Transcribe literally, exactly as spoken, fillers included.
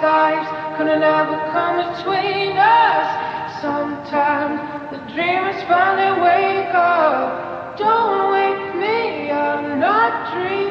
lives couldn't ever come between us. Sometimes the dreamers finally wake up. Don't wake me, I'm not dreaming.